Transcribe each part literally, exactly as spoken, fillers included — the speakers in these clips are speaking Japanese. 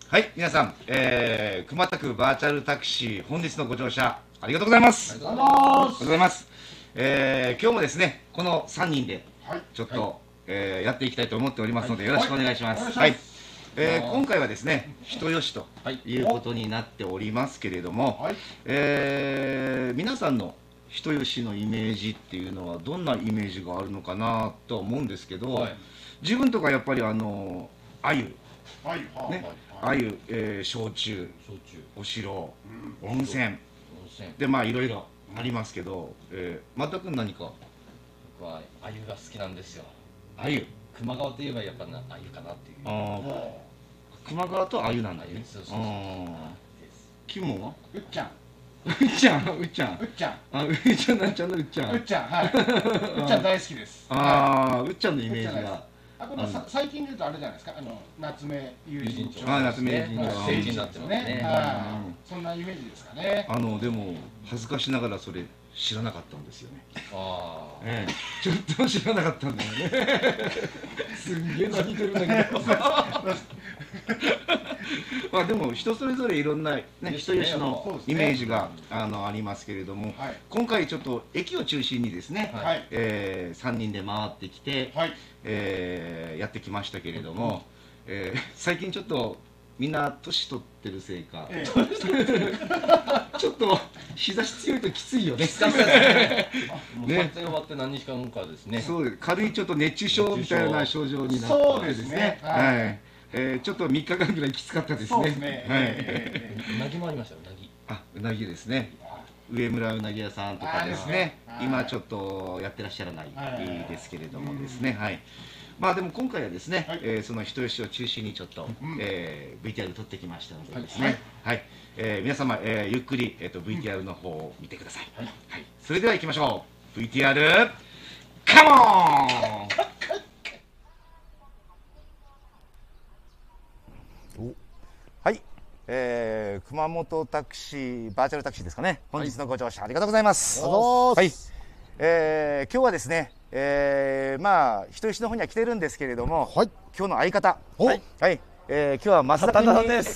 はい、皆さん、えー、熊田区バーチャルタクシー、本日のご乗車ありがとうございます。ありがとうございます。えー、今日もですね、このさんにんでちょっと、はい、えー、やっていきたいと思っておりますので、よろしくお願いします。はい、えー、今回はですね、人吉ということになっておりますけれども、はい、えー、皆さんの人吉のイメージっていうのはどんなイメージがあるのかなと思うんですけど、はい、自分とかやっぱりあの鮎ね、鮎、えー、焼酎、お城、うん、温泉、温泉でまあいろいろありますけど、えー、またくん何か？ 僕は鮎が好きなんですよ。 鮎、 球磨川といえばやっぱな鮎かなっていう。 ああ、球磨川と鮎なんだね。 そうそうそう。 キモは？ うっちゃん。 うっちゃん、うっちゃん。 うっちゃん。 あ、うっちゃんなんちゃんのうっちゃん。 うっちゃん、はい。うっちゃん大好きです。 ああ、うっちゃんのイメージが。 あ、この最近で言うとあれじゃないですか、あの夏目友人帳。 あ、夏目友人帳。 成人になってますね。 そんなイメージですかね。 あのでも恥ずかしながらそれ知らなかったんですよね。ああ、ええ、ちょっと知らなかったんだよね。すんげえ泣いてるんだけど。まあでも人それぞれいろんなね、人吉のイメージがあのありますけれども、今回ちょっと駅を中心にですね、えさんにんで回ってきて、えー、やってきましたけれども、えー、最近ちょっとみんな年取ってるせいか、ええ、ちょっと日差し強いときついよね。 ね、終わって何日間かですね。 そうです。軽いちょっと熱中症みたいな症状になってですね。はい。えー、ちょっとみっかかんぐらいきつかったですね。そうですね。 はい。うなぎもありました。うなぎ。 あ、うなぎですね。上村うなぎ屋さんとかですね。今ちょっとやってらっしゃらないですけれどもですね。はい。まあでも今回はですね、はい、えー、その人吉を中心にちょっと、うん、えー、ブイティーアール 撮ってきましたのでですね、はい、はい、えー、皆様、えー、ゆっくり、えー、と ブイティーアール の方を見てください。はい、はい、それでは行きましょう。 ブイティーアール カモン。はい、えー、熊本タクシーバーチャルタクシーですかね。本日のご乗車ありがとうございます。はい、えー、今日はですね、えー、まあ人吉の方には来てるんですけれども、はい、今日の相方、はい、はい、えー、今日は増田君です。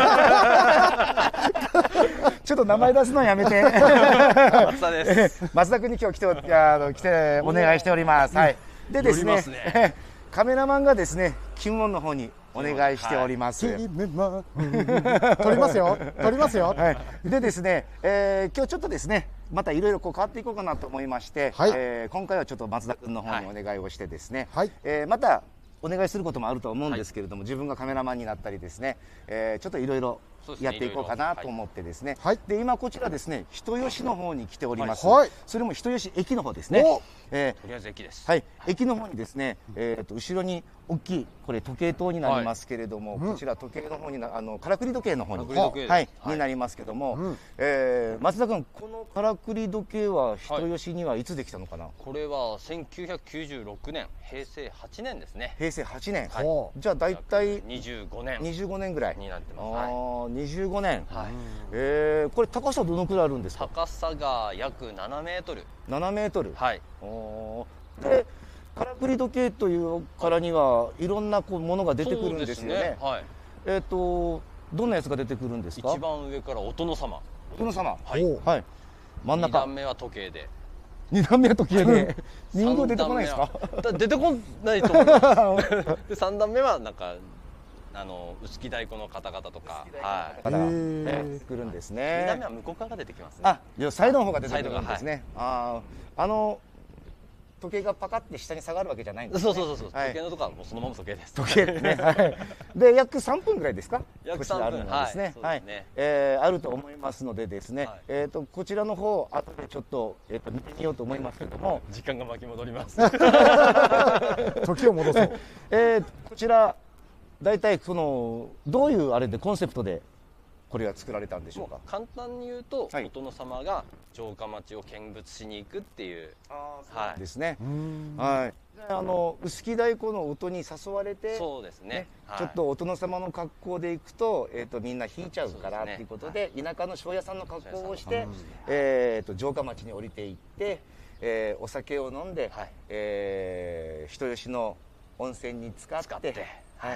ちょっと名前出すのやめて。 増田です。 増田君に今日来てあの来てお願いしております。はい。でですね、ねカメラマンがですね、金門の方にお願いしております。はい、 撮りますよ。撮りますよ。 はい。でですね、えー、今日ちょっとですね、またいろいろこう変わっていこうかなと思いまして、はい、えー、今回はちょっと松田君の方にお願いをしてですね、はい、えー、またお願いすることもあると思うんですけれども、はい、自分がカメラマンになったりですね、えー、ちょっといろいろやっていこうかなと思ってですね、はい、で今こちらですね、人吉の方に来ております。はい、それも人吉駅の方ですね。 えー、とりあえず駅です。 はい、駅の方にですね、えー、と後ろに大きいこれ時計塔になりますけれども、はい、こちら時計の方になあのからくり時計の方に、はいはい、になりますけども、うん、えー、松田君、このからくり時計は人吉にはいつできたのかな。はい、 これはせんきゅうひゃくきゅうじゅうろくねん、平成はちねんですね。 平成はちねん、はい、じゃあ大体にじゅうごねんにじゅうごねんぐらいになってます。 ああ、にじゅうごねん、 はい、 えー、これ高さどのくらいあるんですか。 高さが約ななメートル。 ななメートル。 はい。 おでからくり時計というからにはいろんなこうものが出てくるんですよね。ね、はい、えっ、ー、とどんなやつが出てくるんですか。 一番上からお殿様。 お殿様。はい。はい。真ん中。 二段目は時計で。 二段目は時計で。人形出てこないですか。 出てこないと思います。で三段目はなんかあの臼杵太鼓の方々とか、はい。 から出てくるんですね。 二段目は向こうから出てきますね。 あ、いやサイドの方が出てくるんですね。ああ、あの。時計がパカって下に下がるわけじゃないんですね。 そうそうそうそう。時計のとこはもうそのまま時計です。 時計ですね。はい。で約さんぷんぐらいですか。 約さんぷんですね。はい。ええ、あると思いますのでですね。えっとこちらの方後でちょっとえっと見てみようと思いますけども。 時間が巻き戻ります。 時を戻そう。 えー、こちらだいたいそのどういうあれでコンセプトでこれは作られたんでしょうか。 簡単に言うと、はい、お殿様が城下町を見物しに行くっていう、 あ、はい、ですね。はい。あの臼杵太鼓の音に誘われて、 そうですね。はい、 ちょっとお殿様の格好で行くと、えっ、ー、とみんな引いちゃうからっていうことで、でね、はい、田舎の庄屋さんの格好をして、えっ、ー、と城下町に降りていって、えー、お酒を飲んで、はい、えー、人吉の温泉に浸かって、はい。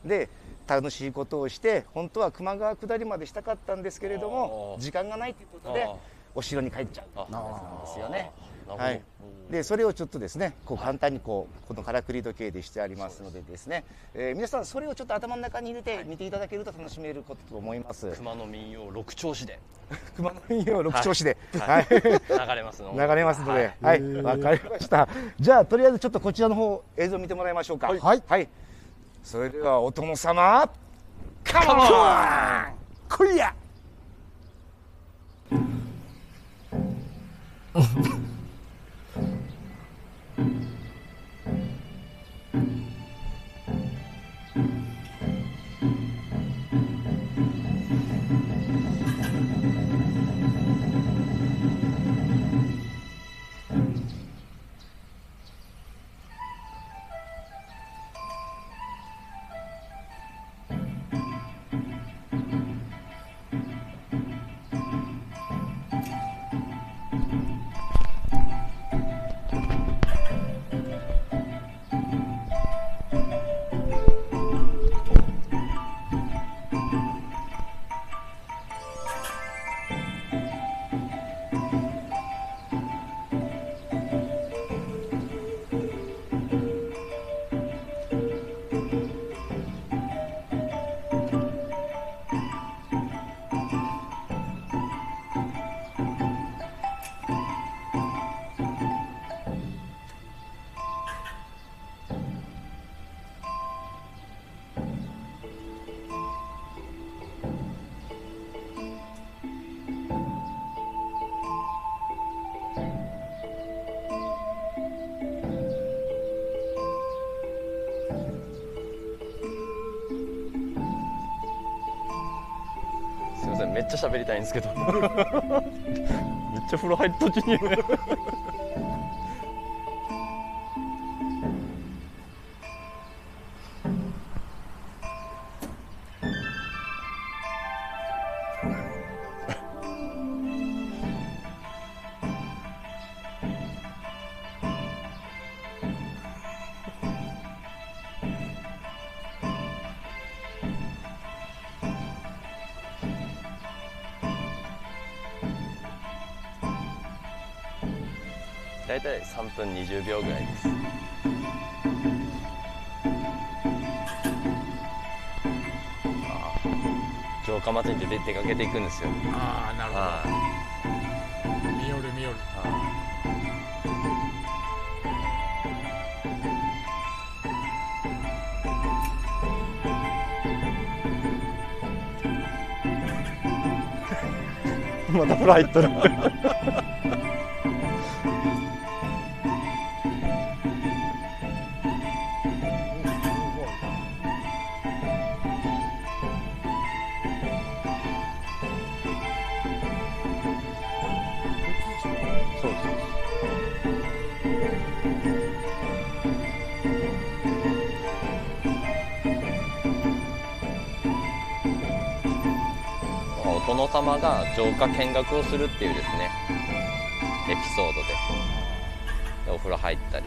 で楽しいことをして、本当は球磨川下りまでしたかったんですけれども時間がないということでお城に帰っちゃうなんですよね。はい、でそれをちょっとですねこう簡単にこうこのからくり時計でしてありますのでですね、えー、皆さんそれをちょっと頭の中に入れて見ていただけると楽しめることと思います。 熊野民謡六調子で熊野民謡六調子で、 はい、流れますの流れますので、はいわ、かりました。じゃあとりあえずちょっとこちらの方映像見てもらいましょうか。はい、はい、それではお殿様カモン来いやめっちゃ喋りたいんですけどめっちゃ風呂入る途中に大体さんぷんにじゅうびょうぐらいです。城下町に出て出かけていくんですよ。 ああ、なるほど。見よる見よる。 また風呂入っとるお殿様が城下見学をするっていうですねエピソードでお風呂入ったり。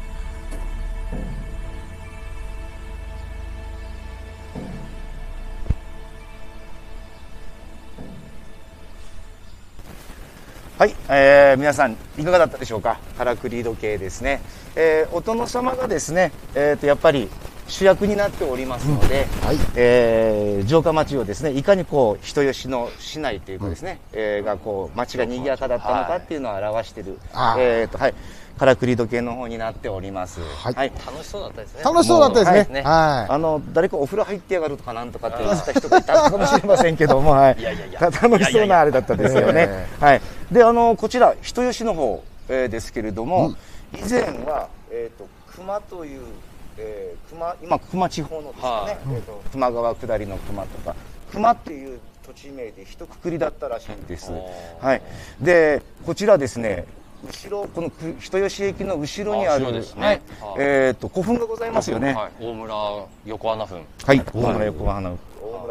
はい、えー、皆さんいかがだったでしょうか。からくり時計ですね、えー、お殿様がですね、えー、とやっぱり主役になっておりますので、うんはい、えー、城下町をですねいかにこう人吉の市内というかですね、うん、えー、がこう町が賑やかだったのかっていうのを表している、はい、えーとはい、からくり時計の方になっております。はい、はい、 楽しそうだったですね。 楽しそうだったですね。 はい、あの誰かお風呂入ってやがるとかなんとかって言った人がいたかもしれませんけども、はい、いやいやいや楽しそうなあれだったですよね。はい。で、あのこちら人吉の方、えー、ですけれども、うん、以前はえっ、ー、と熊というえー、熊今熊地方のですね、はあ、えー、と球磨川下りの熊とか熊っていう土地名で一括りだったらしいんです。はい。でこちらですね。後ろこの人吉駅の後ろにある、ね、はい、えっ、ー、と古墳がございますよね。はい、 大村横穴墳。 はい、大村横穴大村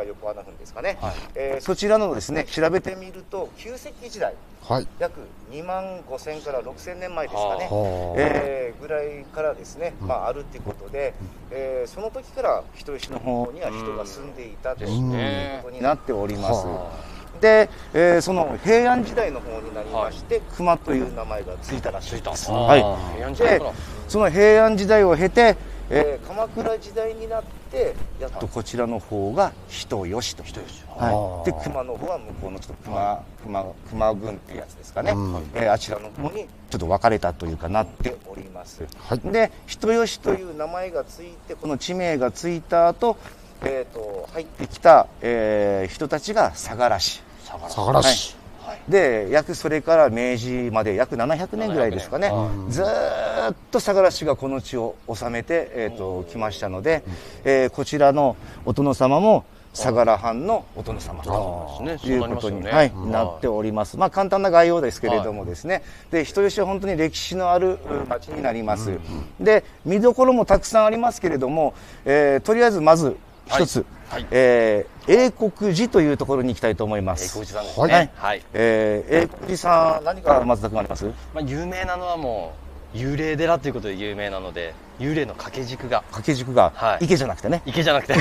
横穴墳ですかね、はい、えー、そちらのですね調べてみると旧石器時代、はい、約にまんごせんからろくせんねんまえですかね、えー、ぐらいからですね、まあ、あるっていうことで、えー、その時から人吉の方には人が住んでいたということになっております。で、えー、その平安時代の方になりまして、はい、熊という名前がついたらしいです。はい、でその平安時代を経て、えー、鎌倉時代になってやっとこちらの方が人吉と、はい、で熊の方は向こうのちょっと熊熊熊郡っていうやつですかね、うん、えー、あちらの方にちょっと分かれたというかなっております。はい、で人吉という名前がついてこの地名がついた後、えー、と入ってきた、えー、人たちが相良氏相良氏、 はい、で約それから明治まで約ななひゃくねんぐらいですかね、ずーっと相良氏がこの地を治めて、えー、ときましたので、えー、こちらのお殿様も相良藩のお殿様ということに、はい、なっております。まあ簡単な概要ですけれどもですね、で人吉は本当に歴史のある町になります。で見どころもたくさんありますけれども、えー、とりあえずまず一つ、はいはい、えー、英国寺というところに行きたいと思います。 英国寺さんですね。はい。はい、 えー、英国寺さん、何か松田君あります？ まあ、有名なのはもう、幽霊寺ということで有名なので、幽霊の掛け軸が。 掛け軸が、はい、池じゃなくてね。 池じゃなくて。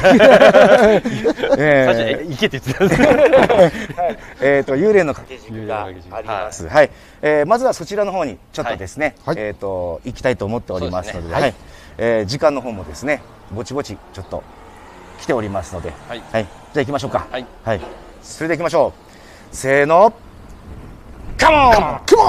えー、池って言ってたんですけど。 えっと、幽霊の掛け軸があります。はい。はい、えー、まずはそちらの方に、ちょっとですね、はい、えっと、行きたいと思っておりますので、でね、はい。えー、時間の方もですね、ぼちぼち、ちょっと、来ておりますので、はい、はい、じゃあ行きましょうか。はい、はい、それで行きましょう。せーの、カモン、カモン、カモン。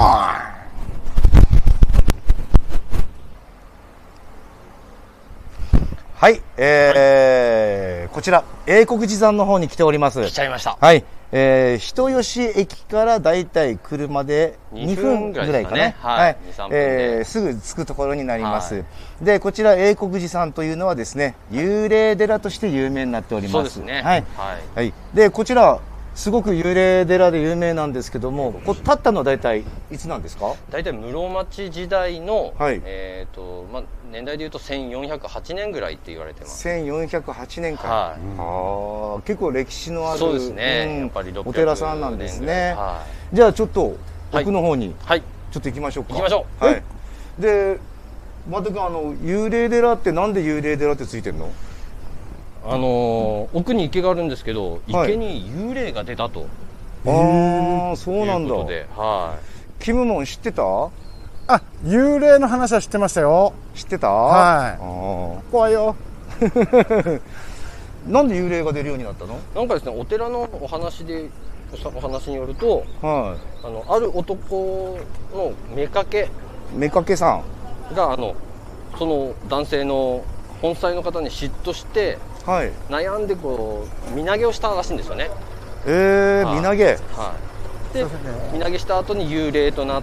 はい、えー、はい、こちら英国寺山の方に来ております。 来ちゃいました。 はい、えー、人吉駅からだいたい車でにふんぐらいかな。はい、えー、すぐ着くところになります。はい、で、こちら英国寺山というのはですね、幽霊寺として有名になっております。 そうですね。 はい。はい。はい、で、こちら、すごく幽霊寺で有名なんですけども、これ建ったのは大体いつなんですか？ 大体室町時代の、はい、えっ、ー、と、まあ、年代でいうとせんよんひゃくはちねんぐらいって言われてます。 せんよんひゃくはちねんか。はい。ああ、結構歴史のある、 そうですね。うん、やっぱりお寺さんなんですね。はい。じゃあちょっと奥の方に、はい、ちょっと行きましょうか。 行きましょう。 はい。で、またくん、あの幽霊寺ってなんで幽霊寺ってついてるの？ あのー、奥に池があるんですけど、池に幽霊が出たと。 ああ、そうなんだ。 はい。 キムモン知ってた？ あ、幽霊の話は知ってましたよ。 知ってた？ はい。 ああ、怖いよ。なんで幽霊が出るようになったの？ なんかですね、お寺のお話でお話によると、はい、あのある男の妾妾さんがあのその男性の本妻の方に嫉妬して、はい、悩んでこう身投げをしたらしいんですよね。 えー、身投げ。はい。 で、身投げした後に幽霊となって、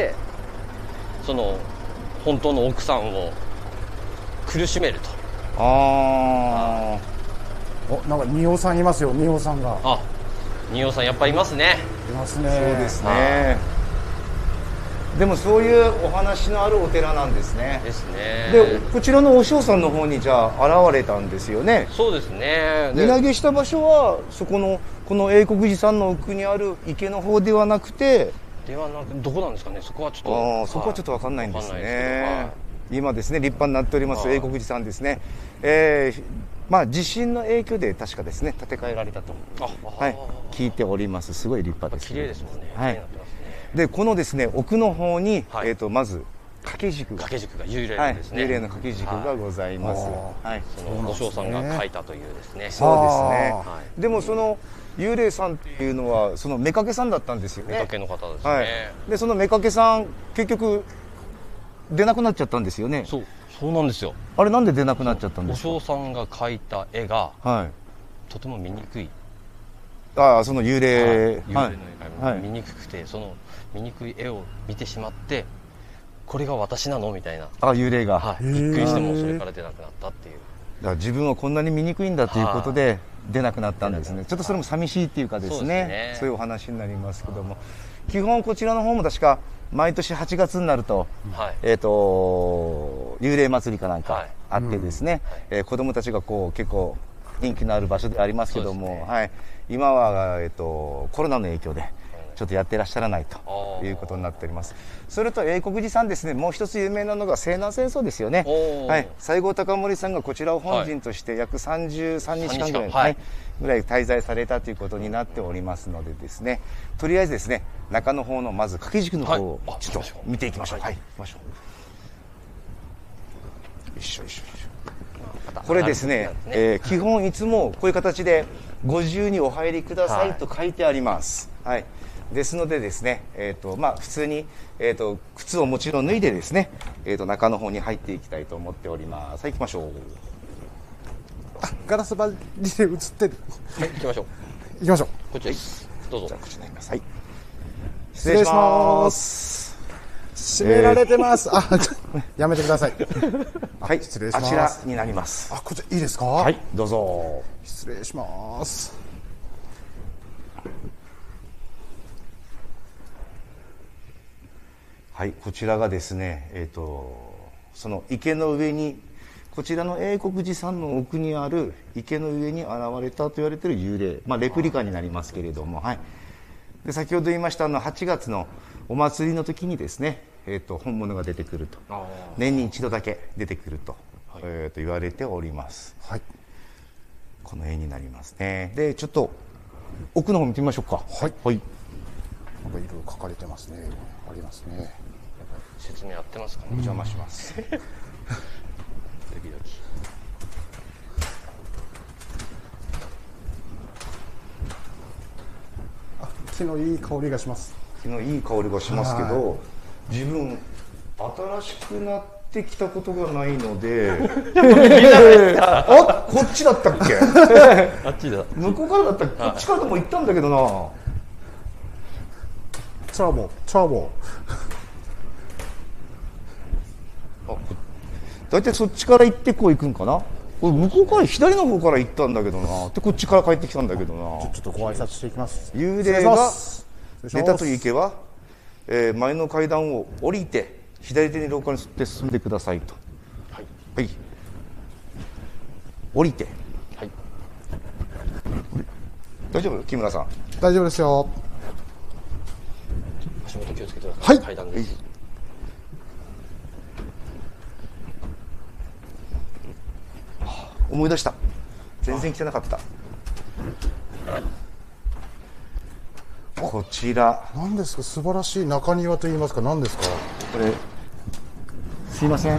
その本当の奥さんを苦しめると。 ああ。 お、なんか仁王さんいますよ、仁王さんが。 あ、仁王さんやっぱいますね。 いますね。 そうですね。でもそういうお話のあるお寺なんですね。 ですね。 で、こちらのお師匠さんの方にじゃあ現れたんですよね。 そうですね。 身投げした場所はそこのこの英国寺さんの奥にある池の方ではなくて、 ではなくどこなんですかね。そこはちょっと、 ああ、そこはちょっとわかんないんですね。今ですね、立派になっております英国寺さんですね。えー、まあ地震の影響で確かですね建て替えられたと、はい、聞いております。すごい立派です、 ね。綺麗ですもんね。 はい。でこのですね奥の方に、はい、えっとまず掛け軸が掛け軸が幽霊なんですね。 はい、幽霊の掛け軸がございます。 はい。そのお師匠さんが書いたというですね。 そうですね。はい、でもその幽霊さんっていうのはその妾さんだったんですよね。 妾の方ですね。 はい。でその妾さん結局出なくなっちゃったんですよね。 そうそうなんですよ。 あれなんで出なくなっちゃったんですか？ お師匠さんが描いた絵が、はい、とても見にくい。 ああ、その幽霊、はい、 幽霊の絵が見にくくて、はい、その見にくい絵を見てしまって、これが私なのみたいな。 あ、幽霊が、 はい、びっくりしてもそれから出なくなったっていう。 だから自分はこんなに見にくいんだということで出なくなったんですね。ちょっとそれも寂しいっていうかですね、そうですね、そういうお話になりますけども、基本こちらの方も確か毎年はちがつになると、はい、えっと幽霊祭りかなんかあってですね、はいはい、えー、子供たちがこう結構人気のある場所でありますけども、ね、はい、今は、えっと、コロナの影響でちょっとやってらっしゃらないということになっております。それと英国寺さんですね、もう一つ有名なのが西南戦争ですよね。はい、西郷隆盛さんがこちらを本陣として約さんじゅうさんにちかんぐらい、はい、ぐらい滞在されたということになっておりますのでですね、とりあえずですね、中の方のまず掛け軸の方をちょっと見ていきましょう。はい、行きましょう。よいしょよいしょよいしょ。これですね、えー、基本いつもこういう形でご自由にお入りくださいと書いてあります。はい、ですのでですね、えーとまあ、普通に、えーと靴をもちろん脱いでですね、えーと中の方に入っていきたいと思っております。はい、行きましょう。 あ、ガラス張りで映ってる。 はい、行きましょう。 行きましょう。 こっちです。どうぞ。 じゃあこっちになります。はい。 失礼します。閉められてます。えー、あ、ちょやめてください。 はい、 失礼します。 あちらになります。 あ、こちらいいですか。 はい、どうぞ。 失礼します。 はい、こちらがですね、えっと、その池の上に、こちらの英国寺さんの奥にある池の上に現れたと言われている幽霊、まあ、レプリカになりますけれども、はい、で先ほど言いましたあのはちがつのお祭りの時にですね、えー、と本物が出てくると、年に一度だけ出てくると、はい、えー、と言われております。はい、この絵になりますね。でちょっと奥の方見てみましょうか。はい、はい、 なんかいろいろ書かれてますね。ありますね。 説明合ってますかね。 お邪魔します。 時々。 あ、木のいい香りがします。 木のいい香りがしますけど、自分新しくなってきたことがないのであ、こっちだったっけあっちだ。 向こうからだったっけ、こっちからでも行ったんだけどな。 チャーボーチャーボーあ、だいたいそっちから行ってこう行くんかな。これ向こうから左の方から行ったんだけどな。でこっちから帰ってきたんだけどな。 ちょっとご挨拶していきます。 幽霊が出たという池は、えー、前の階段を降りて左手に廊下に沿って進んでくださいと。はい、はい、降りて、はい、大丈夫木村さん。 大丈夫ですよ。 足元気をつけてください。はい、階段です。 思い出した。全然来てなかった。こちら何ですか。素晴らしい中庭と言いますか。何ですかこれ。すいません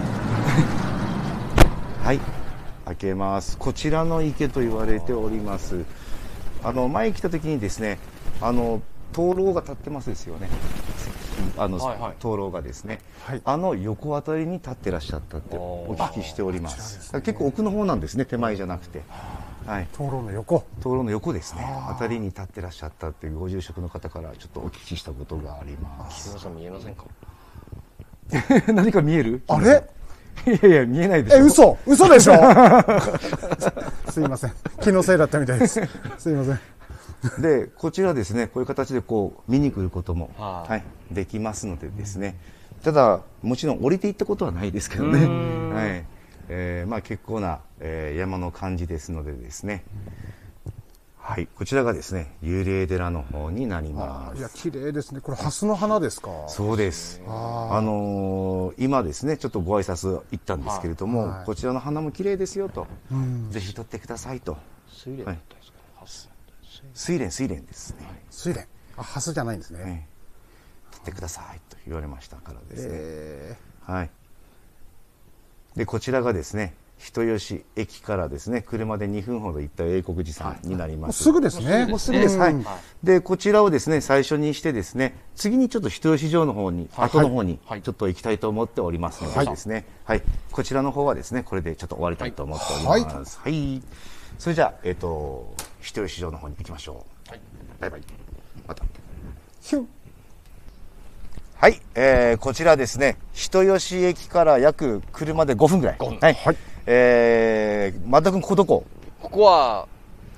はい、開けます。こちらの池と言われております。あの前来た時にですね、あの灯籠が立ってますですよね。あの、はいはい、灯籠がですね、はい、あの横あたりに立ってらっしゃったってお聞きしております。ね、結構奥の方なんですね、手前じゃなくて。はい、 灯籠の横灯籠の横ですね。あたりに立ってらっしゃったっていうご住職の方からちょっとお聞きしたことがあります。 木村さん見えませんか何か見える？ あれ？ いやいや見えないでしょ。 え、嘘嘘でしょすいません、気のせいだったみたいです。すいません。 でこちらですね、こういう形でこう見に来ることも、はあ、はい、できますのでですね、ただもちろん降りていったことはないですけどね、はい、えー、まあ結構な、えー、山の感じですのでですね、はい、こちらがですね幽霊寺の方になります。 いや綺麗ですね。これハスの花ですか？ そうです。あ、あのー、今ですねちょっとご挨拶行ったんですけれども、はい、こちらの花も綺麗ですよと、うん、ぜひ撮ってくださいと。 睡蓮だったんですか？ はい、睡蓮睡蓮ですね。 睡蓮、あ、ハスじゃないんですね。はい、 撮ってくださいと言われましたからですね、 えー、 はい。でこちらがですね人吉駅からですね車でにふんほど行った英国寺さんになります。 すぐですね。 もうすぐです。はい。でこちらをですね最初にしてですね、次にちょっと人吉城の方に、はい、後の方にちょっと行きたいと思っておりますのでですね、はい、はい、こちらの方はですねこれでちょっと終わりたいと思っております。はい。はい、それじゃあえっ、ー、と人吉城の方に行きましょう。はい。バイバイ。また。ヒュン。はい、えー、こちらですね人吉駅から約車でごふんぐらい。はい。はい、えー、松田君ここどこ？ ここは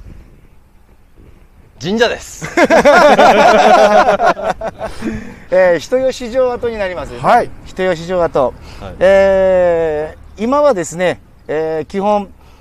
神社です。 えー、人吉城跡になります、ね。 はい。 人吉城跡。はい、えー、今はですね、えー、基本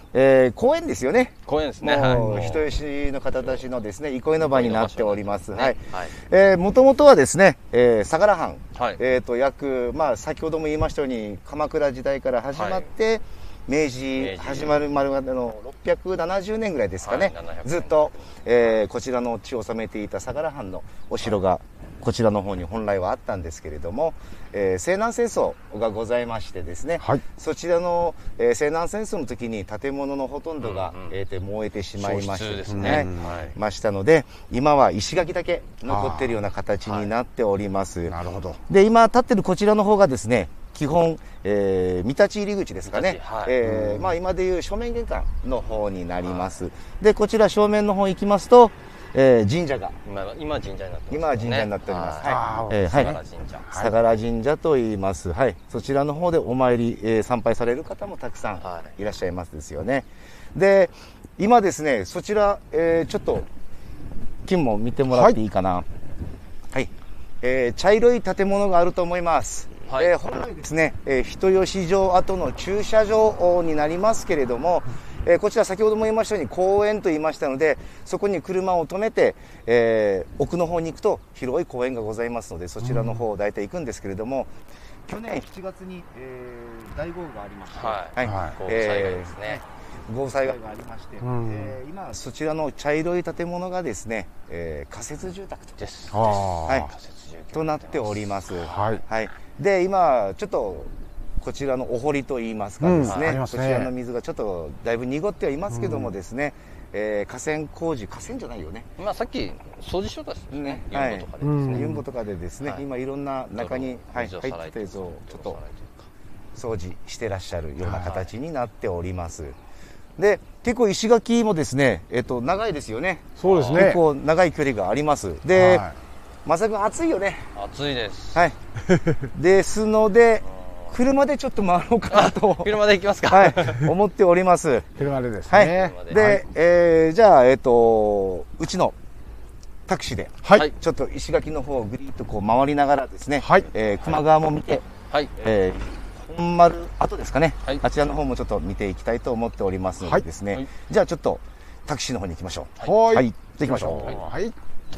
えー、公園ですよね。 公園ですね。 もう、 はい。 人吉の方たちのですね、憩いの場になっております。はい。 はい。 えー、もともとはですね、えー、相良藩、 はい。 えっと、約、まあ、先ほども言いましたように、鎌倉時代から始まって、明治始まるまでのろっぴゃくななじゅうねんぐらいですかね、 はい、 ずっと、えー、こちらの地を治めていた相良藩のお城が、こちらの方に本来はあったんですけれども、えー、西南戦争がございましてですね、はい、そちらの、えー、西南戦争の時に建物のほとんどが、うんうん、えー、燃えてしまいましてですね、はい、ましたので、今は石垣だけ残っているような形になっております。なるほど。で、今立ってるこちらの方がですね、基本、えー、三立入り口ですかね、はい、えー、まあ、今でいう正面玄関の方になります。はい、で、こちら正面の方行きますと、えー、神社が今今神社になってます、ね、 今は神社になっております。 はい。えー、相良神社。 相良神社と言います。はい。そちらの方でお参り、えー、参拝される方もたくさんいらっしゃいますですよね。で、今ですね、そちら、えー、ちょっと金も見てもらっていいかな。はい。はい、えー、茶色い建物があると思います。はい、えー、本来ですね、えー、人吉城跡の駐車場になりますけれども、えー、こちら先ほども言いましたように公園と言いましたので、そこに車を止めて、えー、奥の方に行くと広い公園がございますので、そちらの方を大体行くんですけれども、うん、去年しちがつに、えー、大豪雨がありまして、はいはい、豪雨災害ですね、えー、豪雨災害がありまして、うん、えー、今そちらの茶色い建物がですね、えー、仮設住宅とです、はい、仮設住宅となっております。はい、はい、で今ちょっとこちらのお堀といいますかですね、うん、こちらの水がちょっとだいぶ濁ってはいますけどもですね、うん、えー、河川工事、河川じゃないよね。 まあさっき掃除しようとですね、ユンボとかでですね。 ユンボとかでですね、はい、今いろんな中に、はい、入ってたやつをちょっと掃除してらっしゃるような形になっております。で、結構石垣もですね、えっと、長いですよね。そうですね。結構長い距離があります。で、まさくん暑いよね。 暑いです。 はい。ですので、車でちょっと回ろうかなと。 車で行きますか。 はい。思っております。 車でですね。 はい。で、はい、えー、じゃあ、えっ、ー、と、うちのタクシーで、はい。ちょっと石垣の方をぐりっとこう回りながらですね、はい。えー、球磨川も見て、はい。えー、本丸跡ですかね、はい。あちらの方もちょっと見ていきたいと思っておりますのでですね、はい。じゃあちょっとタクシーの方に行きましょう。はい。はい。じゃあ行きましょう。はい。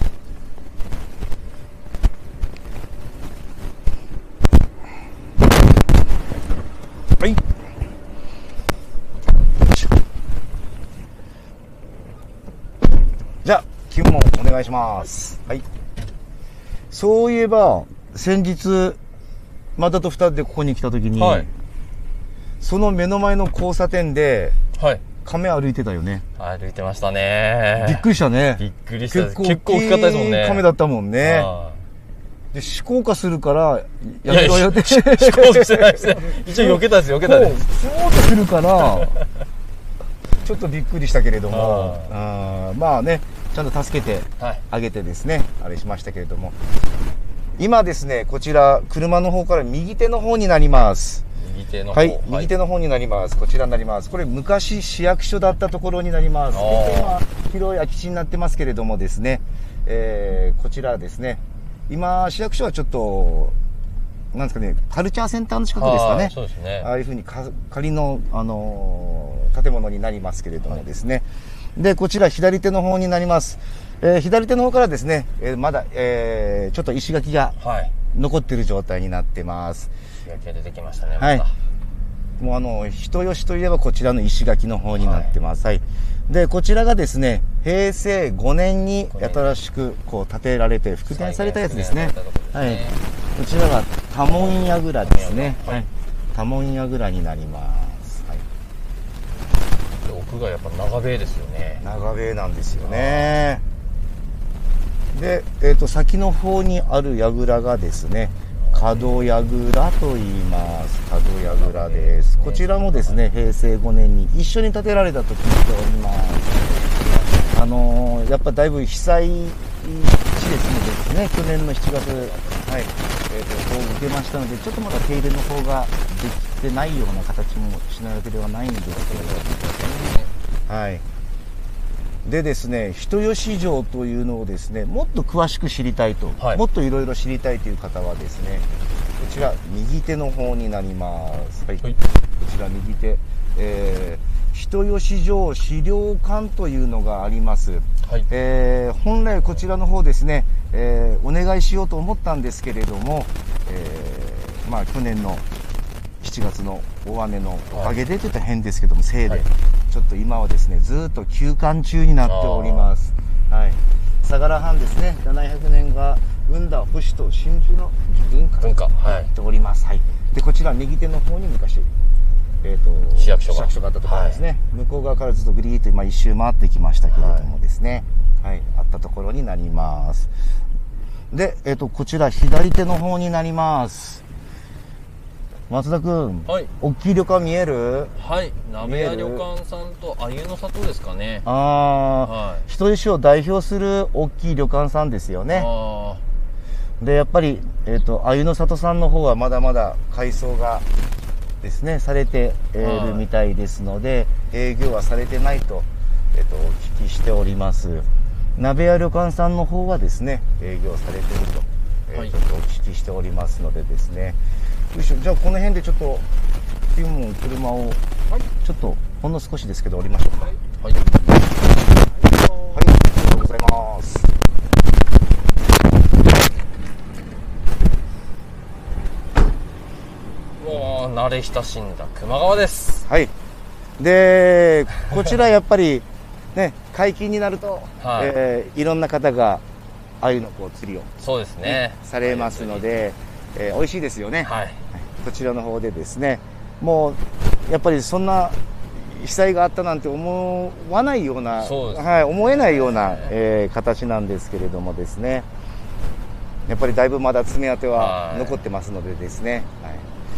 はい。じゃあ、基本お願いします。はい。そういえば、先日、またと二人でここに来たときに、はい、その目の前の交差点で、はい、亀歩いてたよね。 歩いてましたね。 びっくりしたね。 びっくりした。結構大きかったですもんね。 亀だったもんね。で、思考化するから、 やめろよって。思考してないですね。一応避けたんです、避けたんです。 そうとするから、ちょっとびっくりしたけれども、あまあね、ちゃんと助けてあげてですね、はい、あれしましたけれども。今ですね、こちら、車の方から右手の方になります。 右手の方、 はい、右手の方になります。こちらになります。これ、昔市役所だったところになります。今、広い空き地になってますけれどもですね、えー、こちらですね、今、市役所はちょっと、なんですかね、カルチャーセンターの近くですかね。 そうですね。 ああいうふうにか仮の、あのー、建物になりますけれどもですね。はい、で、こちら左手の方になります。えー、左手の方からですね、えー、まだ、えー、ちょっと石垣が残っている状態になってます。 石垣が出てきましたね。 はい。もうあの、人吉といえばこちらの石垣の方になってます。はい。はい、で、こちらがですね、へいせいごねんに新しくこう建てられて復元されたやつですね。はい。こちらが多聞櫓ですね。はい。多聞櫓になります。はい。 奥がやっぱ長塀ですよね。 長塀なんですよね。で、えっと、先の方にある櫓がですね、角櫓と言います。角櫓です。こちらもですね、へいせいごねんに一緒に建てられたと聞いております。あのー、やっぱだいぶ被災地ですのでですね、去年のしちがつ、はい、えっ、ー、と、こう受けましたので、ちょっとまだ手入れの方ができてないような形もしないわけではないんですけれども、ね、はい。でですね、人吉城というのをですね、もっと詳しく知りたいと、はい、もっといろいろ知りたいという方はですね、こちら右手の方になります。はい。はい、こちら右手、えー、 人吉城資料館というのがあります。 はい、 えー、本来こちらの方ですね、えー、お願いしようと思ったんですけれども、えー、まあ去年のしちがつの大雨のおかげでといったら変ですけども、せいで、はい、ちょっと今はですねずっと休館中になっております。はい、相良藩ですね、ななひゃくねんが生んだ星と真珠の文化文化となっております。はい、でこちら右手の方に昔、えー、と市役所が市役所があったところですね、はい、向こう側からずっとグリーッと今一周回ってきましたけれどもですね、はい、はい、あったところになります。で、えー、とこちら左手の方になります。松田君、はい、大きい旅館見える？ はい、鍋屋旅館さんと鮎の里ですかね。 ああ、はい、人吉を代表する大きい旅館さんですよね。 あでやっぱり、えー、と鮎の里さんの方はまだまだ改装がですねされているみたいですので、営業はされてないと、えー、とお聞きしております。鍋屋旅館さんの方はですね営業されていると、えーはい、ちょっとお聞きしておりますのでですね、よいしょ、じゃあこの辺でちょっとキムの車を、はい、ちょっとほんの少しですけど降りましょうか。はい、はい、はい、ありがとうございます。 もう慣れ親しんだ球磨川です。 はい。でこちらやっぱりね解禁になると、はい、えー、いろんな方が鮎のこう釣りをそうですねされますので、えー、美味しいですよね。 はい、 こちらの方でですね、もうやっぱりそんな被災があったなんて思わないような、 そうですね、 はい、思えないような、えー、形なんですけれどもですね、やっぱりだいぶまだ爪痕は残ってますのでですね、はい、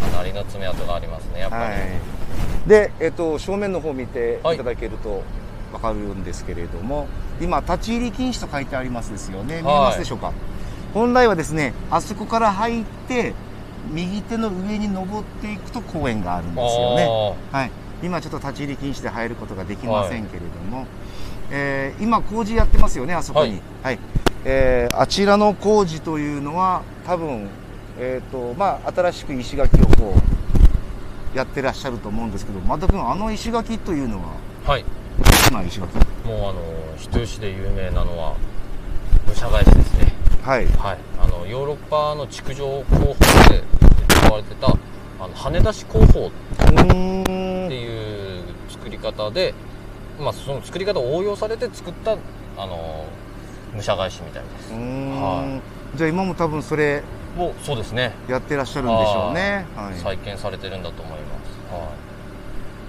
かなりの爪痕がありますねやっぱり。はい、 で、えっと、正面の方を見ていただけると分かるんですけれども、はい、今立ち入り禁止と書いてありますですよね。見えますでしょうか。はい、本来はですねあそこから入って右手の上に登っていくと公園があるんですよね。はい、今ちょっと立ち入り禁止で入ることができませんけれども、はい、えー、今工事やってますよねあそこに。はい、はい、えー、あちらの工事というのは多分、えーとまあ、新しく石垣をこうやってらっしゃると思うんですけど、また君あの石垣というのは、 はい、 どんな石垣？ もうあの人吉で有名なのは武者返しですね。はい、はい、あのヨーロッパの築城工法で使われてたあの羽出し工法っていう作り方で、まあ、その作り方を応用されて作ったあの武者返しみたいです。 はい、じゃあ今も多分それをそうですねやってらっしゃるんでしょうね。はい、 再建されてるんだと思います。はい、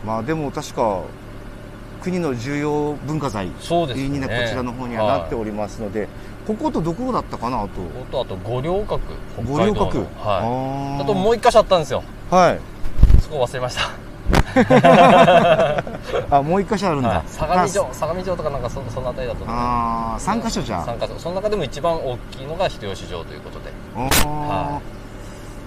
まあでも確か国の重要文化財に、ね、こちらの方にはなっておりますので、はい、こことどこだったかなと。こことあと五稜郭、 五稜郭、 はい、あともう一箇所あったんですよ。 はい、 そこ忘れました。 あ、もう一箇所あるんだ。はい、 相模城、相模城とかなんか そ, そのあたりだと思う。 ああ、三箇所じゃ。 三箇所。その中でも一番大きいのが人吉城ということで。 ああ、はい、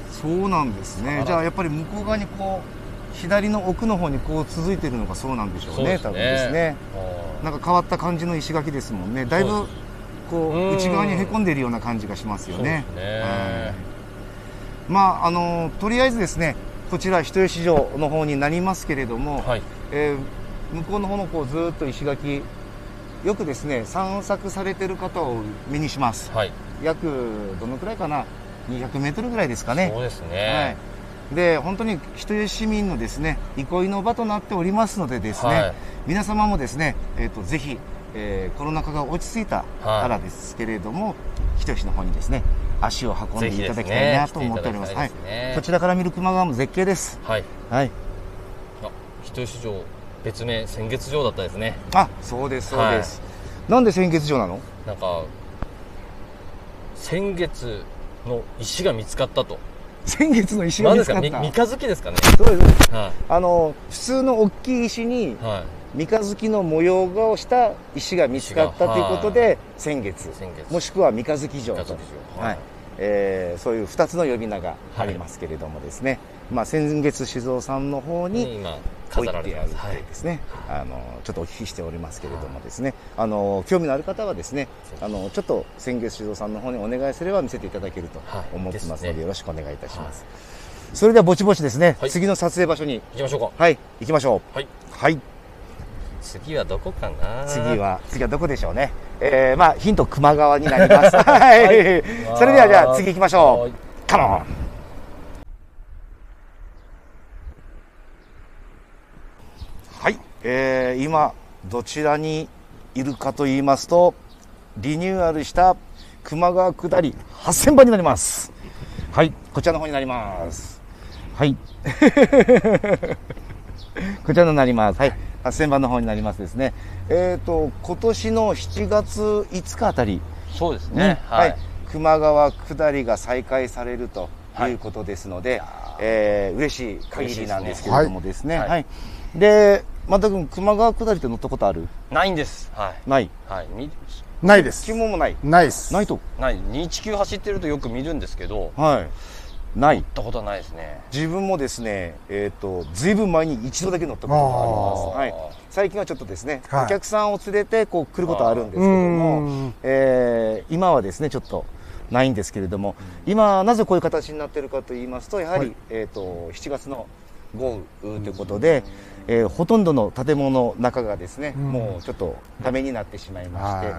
そうなんですね。じゃあやっぱり向こう側にこう左の奥の方にこう続いてるのがそうなんでしょうね。そうですね、多分ですね。なんか変わった感じの石垣ですもんね。だいぶこう内側にへこんでいるような感じがしますよね。 そうですね。 まああのとりあえずですね、こちら人吉城の方になりますけれども、はい、えー、向こうの方のこうずっと石垣、よくですね散策されてる方を目にします。はい、約どのくらいかな、にひゃくメートルぐらいですかね。 そうですね。 はい、で本当に人吉市民のですね憩いの場となっておりますのでですね、はい、皆様もですね、えーと、ぜひ、えー、コロナ禍が落ち着いたからですけれども、はい、人吉の方にですね足を運んでいただきたいなと思っております。はい、こちらから見る球磨川も絶景です。はい、はい、 あ、人吉城別名仙月城だったですね。 あ、そうですそうです。はい、なんで仙月城なの？ なんか先月の石が見つかったと。 先月の石が見つかった。 三日月ですかね。 そうです。はい、あの普通の大きい石に、はい、三日月の模様をした石が見つかったということで先月、もしくは三日月城と、はい、えー、そういうふたつの呼び名がありますけれどもですね、はい、まあ、先月静雄さんの方に置いてあるとですね、はい、あのちょっとお聞きしておりますけれどもですね、はい、あの興味のある方はですね、あのちょっと先月静雄さんの方にお願いすれば見せていただけると思ってますので、よろしくお願いいたします。はい、それではぼちぼちですね、はい、次の撮影場所に行きましょうか。 はい、行きましょう。 はい、 はい。 次はどこかな。 次は次はどこでしょうね。えー、まあヒント球磨川になります。はい。それではじゃあ次行きましょう。カモン。はい、えー、今どちらにいるかと言いますと、リニューアルした球磨川下りはっせんばんになります。はい、こちらの方になります。はい。こちらのになります。はい。はっせんばんの方になりますですね。えっ、ー、と、今年のしちがついつかあたり。 そうですね。 はい。球磨川下りが再開されるということですので、はい、えー、嬉しい限りなんですけれどもですね。はい。はい、で、また君、球磨川下りって乗ったことある？ ないんです。はい。 ない。 はい。 ないです。 気ももない。 ないです。 ないと。 ない。にじゅういちきゅう走ってるとよく見るんですけど。 はい。ない。 乗ったことはないですね。 自分もですね、えっ、ー、と、ずいぶん前に一度だけ乗ったことがあります。はい。最近はちょっとですね、はい、お客さんを連れてこう来ることはあるんですけども、えー、今はですね、ちょっとないんですけれども、今なぜこういう形になっているかと言いますと、やはり、はい、えっ、ー、と、しちがつの豪雨ということで、えー、ほとんどの建物の中がですね、もうちょっとダメになってしまいまして、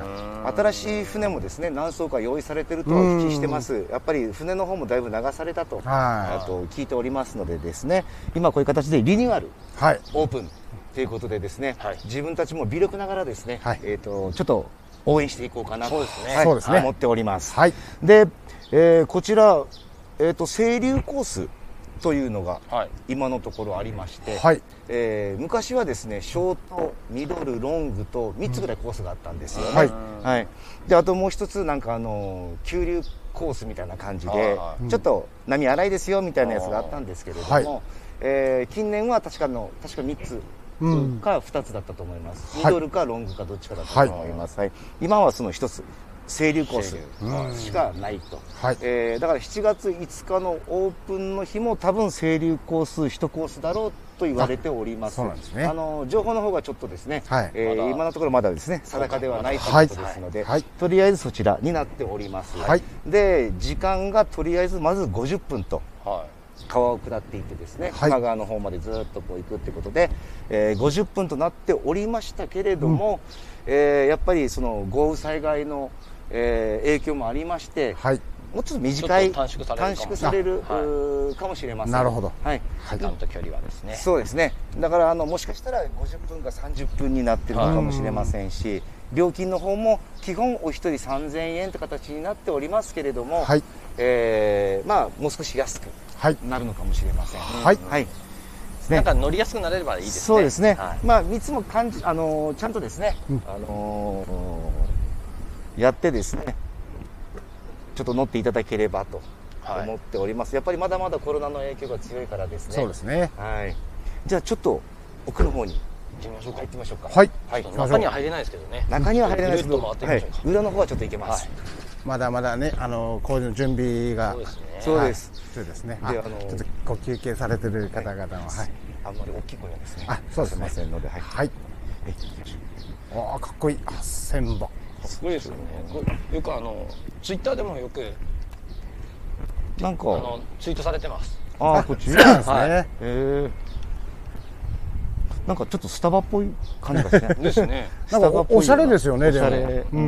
新しい船もですね、何艘か用意されているとお聞きしてます。やっぱり船の方もだいぶ流されたと、あと聞いておりますのでですね、今こういう形でリニューアル、はい、オープンということでですね、はい、自分たちも微力ながらですね、はい、えっと、ちょっと応援していこうかなと、そうですね、思っております。はい、で、えー、こちら、えっと、清流コースというのが今のところありまして、はい、えー、昔はですね、ショート、ミドル、ロングとみっつぐらいコースがあったんですよね。はい、はい、であともう一つなんかあの急流コースみたいな感じで、ちょっと波荒いですよみたいなやつがあったんですけれども、はい、えー、近年は確かの確かみっつかふたつだったと思います。ミドルかロングかどっちかだったと思います。はい、今はそのひとつ。清流コースしかないと、はい、えー、だからしちがついつかのオープンの日も多分清流コースいちコースだろうと言われております。そうなんですね。あの情報の方がちょっとですね、はい、えー、今のところまだですね定かではないということですので、はい、とりあえずそちらになっております。はい、で時間がとりあえずまずごじゅっぷんと。はい、川を下っていってですね、球磨川の方までずっとこう行くってことで、えー、ごじゅっぷんとなっておりましたけれども、うん、えー、やっぱりその豪雨災害のえー、影響もありまして、はい、もうちょっと短い短縮される短縮される、はい、かもしれません。なるほど。はい。 時間と距離はですね。 そうですね。だからあのもしかしたらごじゅっぷんかさんじゅっぷんになってるのかもしれませんし、はい、料金の方も基本お一人さんぜんえんって形になっておりますけれども、はい、えー、まあもう少し安くなるのかもしれません。はい。はい。 なんか乗りやすくなれればいいですね。 そうですね。はい、まあいつも感じあのちゃんとですね、うん、あのー。やってですね、ちょっと乗っていただければと思っております。はい、やっぱりまだまだコロナの影響が強いからですね。 そうですね。 はい。じゃあちょっと奥の方に行ってみましょうか。行ってみましょうか。 はい。はい、中には入れないですけどね。 中には入れないですけど、はい、裏の方はちょっと行けます。はい、 まだまだね、あの工事の準備が。 そうですね。そうです。 そうですね。で、あのちょっとご休憩されてる方々は、はい。 あんまり大きい声はですね。 あ、そうですね。 ませんので、はい。 はい。ああ、かっこいい。はっせんばん。 すごいですよね。よくあのツイッターでもよくなんかあのツイートされてます。 ああ、こっちなんですね。はい、へえ。なんかちょっとスタバっぽい感じがしてですね。 なんかおしゃれですよね。でも。 うん。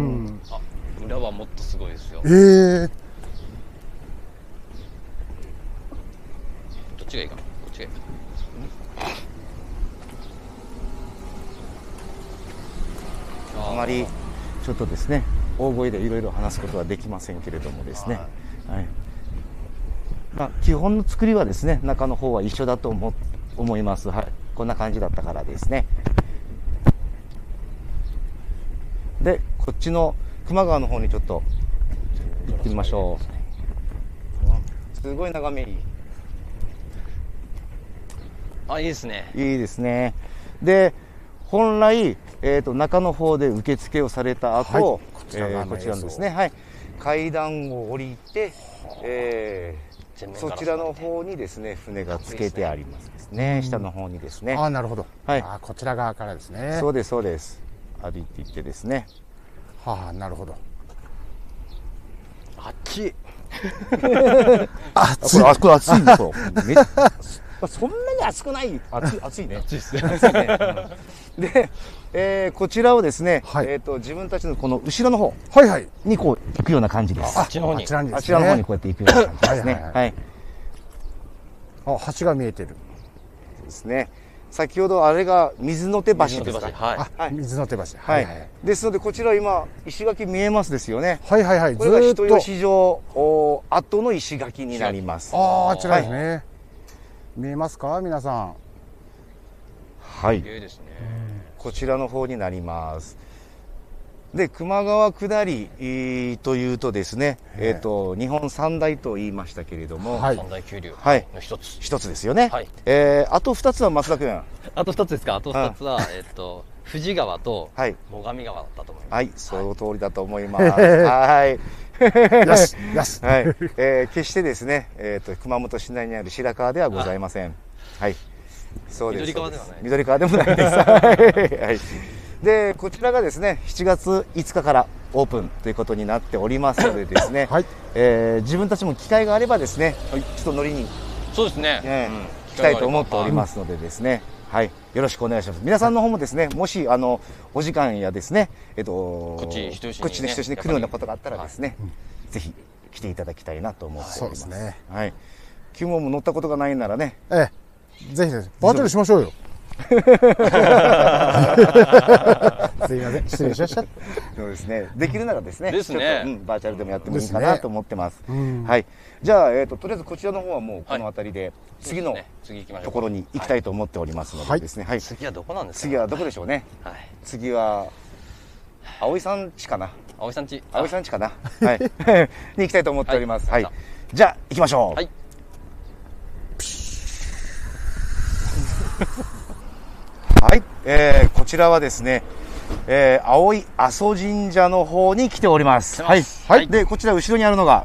あ、裏はもっとすごいですよ。 ええ。 どっちがいいかな。こっちがいいかな。 あまりちょっとですね大声でいろいろ話すことはできませんけれどもですね、はいはい、まあ、基本の作りはですね中の方は一緒だと思思います。はい、こんな感じだったからですね。でこっちの球磨川の方にちょっと行ってみましょう。すごい眺めいい。 あ、いいですね。 いいですね。で本来、えー、と中の方で受付をされた後、はい、こちら、えー、こちらのですね、はい、階段を降りて、えー、そちらの方にですね船がつけてありますですね、下の方にですね。 ああ、なるほど。はい、あ、こちら側からですね。 そうですそうです。歩いていってですね。 はあ、なるほど。 あっちあ、これあこれ暑いんですよ。 あ、そんなに暑くない。暑い、暑いね。 暑いですね。 で、えー、こちらをですね、 はい、 えっと、自分たちのこの後ろの方にこう行くような感じです。 あっちの方に。 あちらにですね。 あちらの方にこうやって行くような感じですね。はいはい、はい。 あ、橋が見えてる。 ですね。先ほどあれが水の手橋ですか。 はい。 水の手橋。 はい。ですのでこちら今石垣見えますですよね。 はいはいはい。 これが人吉城跡の石垣になります。 ああ、あちらですね。見えますか皆さん。 はい。こちらの方になります。で、球磨川下りというとですね、えっと、日本三大と言いましたけれども、 はい、三大急流の一つ。 一つですよね。 はい。 えー、あと二つは増田君。 あと二つですか。あと二つは、えっと、富士川と、最上川だったと思います。 はい、その通りだと思います。はい。 よし、よし。 はい。えー、決してですね、えっと、熊本市内にある白川ではございません。はい。そうです。 緑川ではない。 緑川でもないです。はい。で、こちらがですね、しちがついつかからオープンということになっておりますのでですね、はい、えー、自分たちも機会があればですね、はい、ちょっと乗りに、 そうですね、 えーうん、来たいと思っておりますのでですね、はい、よろしくお願いします。皆さんの方もですね、もし、あの、お時間やですね、えっと、 こっち、人吉に、ね、 こっちの人吉に来るようなことがあったらですね、はい、ぜひ来ていただきたいなと思っております。そうですね。はい。きゅうもも乗ったことがないならね、 ええ、ぜひぜひ、バーチャルしましょうよ。すいません、失礼しました。 そうですね。できるならですね、 ですね、 うん、バーチャルでもやってもいいかなと思ってます。すね、はい。じゃあ、えっ、ー、と、とりあえずこちらの方はもうこの辺りで、次のところに行きたいと思っておりますのでですね。はい。 次はどこなんですか。 次はどこでしょうね。はい。次は葵さん家かな。 葵さん家。 葵さん家かな。はい。に行きたいと思っております。はい。じゃあ行きましょう。はい。はい、えー、こちらはですね、えー、葵阿蘇神社の方に来ております。はい、はい、でこちら後ろにあるのが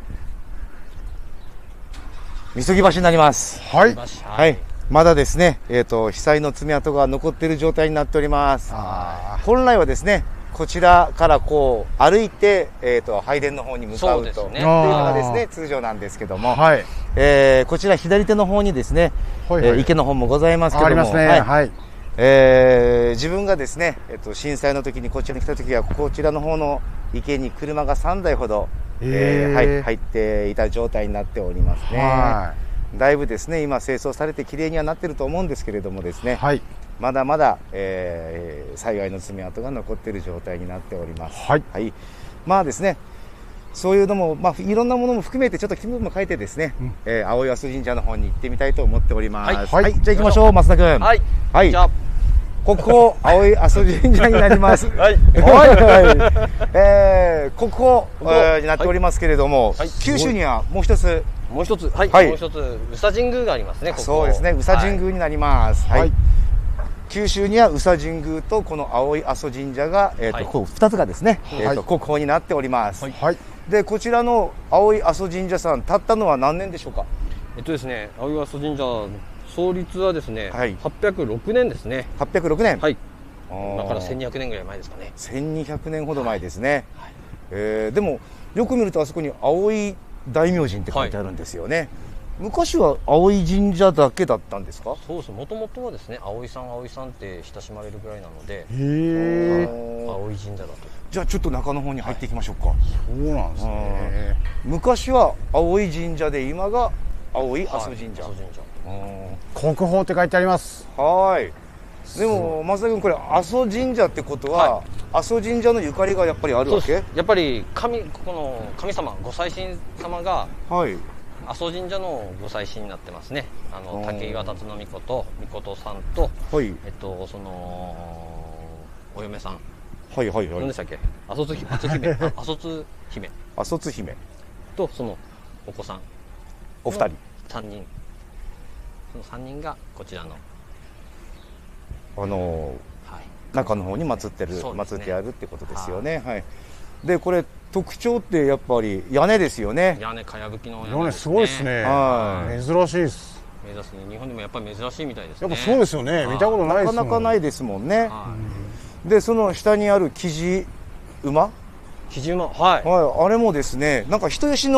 みそぎ橋になります。はい、はい、まだですね、えっと被災の爪痕が残っている状態になっております。本来はですね、こちらからこう歩いて、えー、と拝殿の方に向かうというのがですね通常なんですけども、はい、えー、こちら左手の方にですね、はいはい、えー、池の方もございますけども、ありますね。はい、はい、えー、自分がですね、えっと、震災の時にこちらに来た時はこちらの方の池に車がさんだいほど、えーはい、入っていた状態になっておりますね。はい、だいぶですね今清掃されてきれいにはなっていると思うんですけれどもですね、はい、まだまだ、えー、災害の爪痕が残っている状態になっております。はい、はい、まあですね、そういうのも、まあ、いろんなものも含めてちょっと気分も変えてですね、うん、えー、葵阿蘇神社の方に行ってみたいと思っております。はい、はいはい、じゃあ行きましょう、増田君。はい、はい、じゃあここ葵阿蘇神社になります。はい、はい、はい、えー、ここ、えー、になっておりますけれども、はい、九州にはもう一つ、 もう一つ、はい、はい、もう一つ宇佐神宮がありますね。ここそうですね、宇佐神宮になります。はい、はい、九州には宇佐神宮とこの葵阿蘇神社が、えーとはい、こうふたつがですね、はい、えーと国宝になっております。はい、でこちらの葵阿蘇神社さん、建ったのは何年でしょうか。 えっとですね、葵阿蘇神社創立はですね、はい、はっぴゃくろくねんですね。 はっぴゃくろくねん。 はい。今からせんにひゃくねんぐらい前ですかね。 せんにひゃくねんほど前ですね。はい、えー、でもよく見るとあそこに葵大明神って書いてあるんですよね。はい、昔は葵神社だけだったんですか。 そうです。もともとはですね、葵さん葵さんって親しまれるぐらいなので、へえ、葵神社だと。 じゃあちょっと中の方に入っていきましょうか。はい、 そうなんですね。 昔は葵神社で今が葵阿蘇神社。はい、 国宝って書いてあります。 はい。でも増田君、これ阿蘇神社ってことは、はい、阿蘇神社のゆかりがやっぱりあるわけ？ やっぱり神、この神様、ご祭神様が、はい、阿蘇神社のご祭神になってますね。あの竹岩辰野命と命さんと、はい、えっとそのお嫁さん、はいはいはい、何でしたっけ？阿蘇津姫、阿蘇津姫、 阿蘇津姫とそのお子さん、 お二人、 三人、その三人がこちらのあの、はい、中の方に祀ってる、ね、祀ってあるってことですよね。はい。でこれ特徴ってやっぱり屋根ですよね。 屋根かやぶきの屋根、 ね、屋根すごいですね。はい。珍しいです。 珍しい。日本でもやっぱり珍しいみたいですね。 やっぱそうですよね。見たことないですもん。 なかなかないですもんね。でその下にある生地馬、 生地馬、はい。 はい。あれもですね、なんか人吉の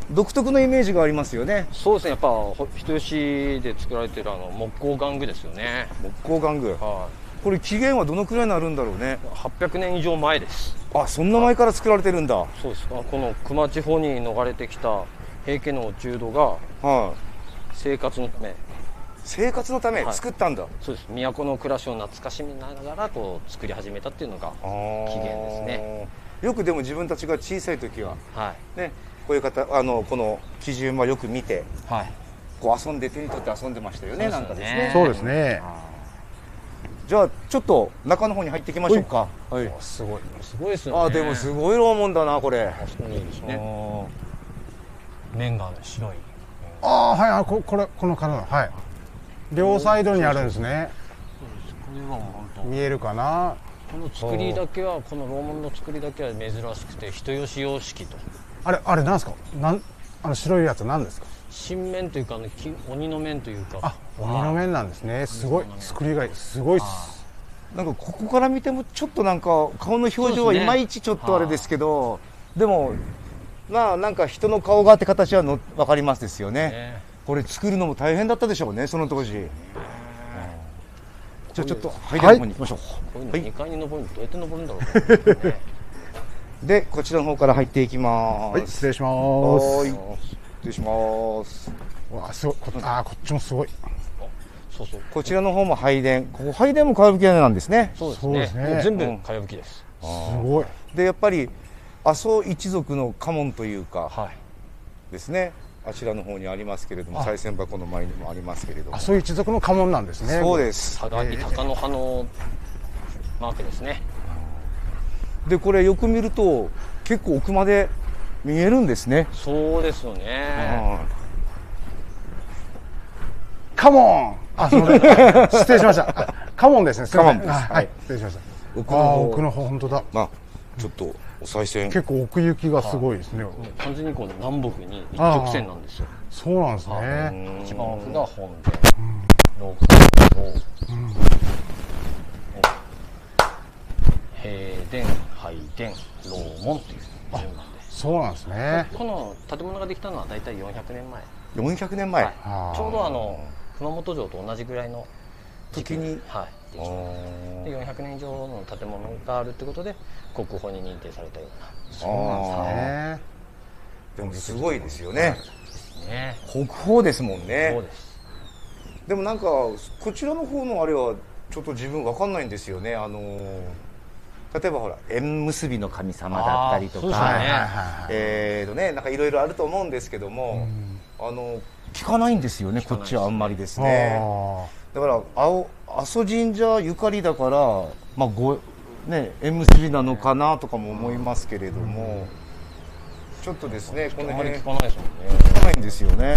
独特のイメージがありますよね。 そうですね、やっぱ人吉で作られてるあの木工玩具ですよね。 木工玩具、はい、これ起源はどのくらいになるんだろうね。 はっぴゃくねん以上前です。 あ、そんな前から作られてるんだ。 そうです。この球磨地方に逃れてきた平家の落人が、はい、生活のため生活のため作ったんだ、はい、 そうです。都の暮らしを懐かしみながらこう作り始めたっていうのが起源ですね。 よくでも自分たちが小さい時は、 はい、 ね、こういう方、あのこの基準はよく見て、 はい、 こう遊んで手に取って遊んでましたよね。なんかですね。 そうですね。 じゃあちょっと中の方に入っていきましょうか。 はい。すごいすごいですよね。 あ、でもすごいローモンだなこれ。 あそこにいいですね。面が白い。 ああ、はい、あ、ここれこのカラー、はい。両サイドにあるんですね。 これは本当見えるかな。 この作りだけは、この楼門の作りだけは珍しくて人吉様式と。 あれあれなんですか。なんあの白いやつなんですか。 新面というか、ね、鬼の面というか。 あ、鬼の面なんですね。すごい作りがすごいっす。 なんかここから見てもちょっとなんか顔の表情はいまいちちょっとあれですけど、でもまあなんか人の顔があって形はの分かりますですよね。ね、これ作るのも大変だったでしょうね、その当時。じゃあちょっと入りの方に行きましょう。 こういうのにかいに登るのどうやって登るんだろう、ね、 でこちらの方から入っていきます。 はい、失礼します。 はい、失礼します。 わあ、すごい。あ、こっちもすごい。 そうそう。 こちらの方も拝殿、ここ拝殿もかやぶき屋根なんですね。 そうですね。ですね、もう全部かやぶきです。 すごい。 でやっぱり阿蘇一族の家紋というか、はい、ですね。あちらの方にありますけれども、賽銭箱の前にもありますけれども、 阿蘇一族の家紋なんですね。 そうです。 高木鷹の葉のマークですね。 でこれよく見ると結構奥まで見えるんですね。 そうですよね。 カモン。あ、すみません。失礼しました。カモンですね。 カモンです。 はい。失礼しました。 奥の方。 奥の方本当だ。 まあちょっとお賽銭。 結構奥行きがすごいですね。 完全にこう南北に一直線なんですよ。 そうなんですね。 一番奥が本殿、六道、平殿、拝殿、楼門っていう順番で。 そうなんですね。 この建物ができたのはだいたいよんひゃくねんまえ。 よんひゃくねんまえ。 ちょうどあの熊本城と同じぐらいの時に、 はい、できた。でよんひゃくねん以上の建物があるってことで国宝に認定されたような。 そうなんですね。 でもすごいですよね。 ね、 国宝ですもんね。 そうです。 でもなんかこちらの方のあれはちょっと自分わかんないんですよね。あの例えばほら縁結びの神様だったりとか、えーとね、なんかいろいろあると思うんですけども、あの聞かないんですよね。こっちはあんまりですね。だから青阿蘇神社ゆかりだから、まあごね縁結びなのかなとかも思いますけれども、ちょっとですねこの辺聞かないですもんね。 聞かないんですよね。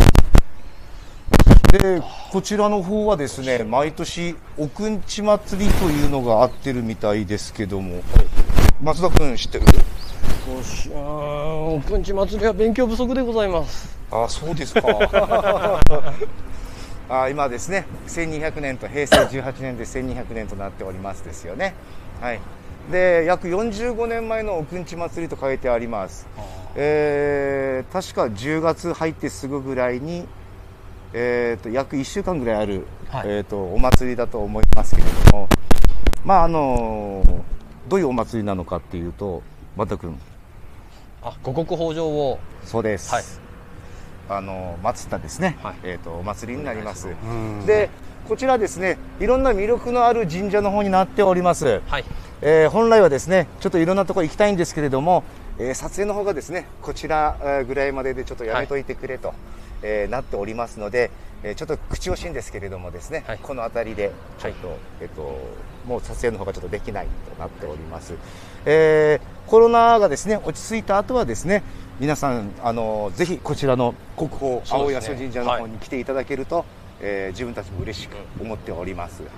でこちらの方はですね毎年おくんち祭りというのがあってるみたいですけども、はい、松田君知ってる？ おくんち祭りは勉強不足でございます。 あ、そうですか。あ、今ですねせんにひゃくねんと平成じゅうはちねんでせんにひゃくねんとなっておりますですよね。はい。で約よんじゅうごねんまえのおくんち祭りと書いてあります。えー、確かじゅうがつ入ってすぐぐらいにえー、と約いっしゅうかんぐらいある、はい、えー、とお祭りだと思いますけれども、まああのどういうお祭りなのかっていうと、和田君。 あ、五穀豊穣を。 そうです。はい、あの祀ったですね、はい、えー、とお祭りになります。でこちらですねいろんな魅力のある神社の方になっております。はい、えー、本来はですねちょっといろんなところ行きたいんですけれども、えー、撮影の方がですねこちらぐらいまででちょっとやめといてくれと。はい、えー、なっておりますので、えー、ちょっと口惜しいんですけれどもですね、はい、この辺りでちょっと、はい、えっと、もう撮影の方がちょっとできないとなっております。えー、コロナがですね落ち着いた後はですね皆さんあのぜひこちらの国宝青谷蘇神社の方に来ていただけると、はい、えー、自分たちも嬉しく思っております。はい、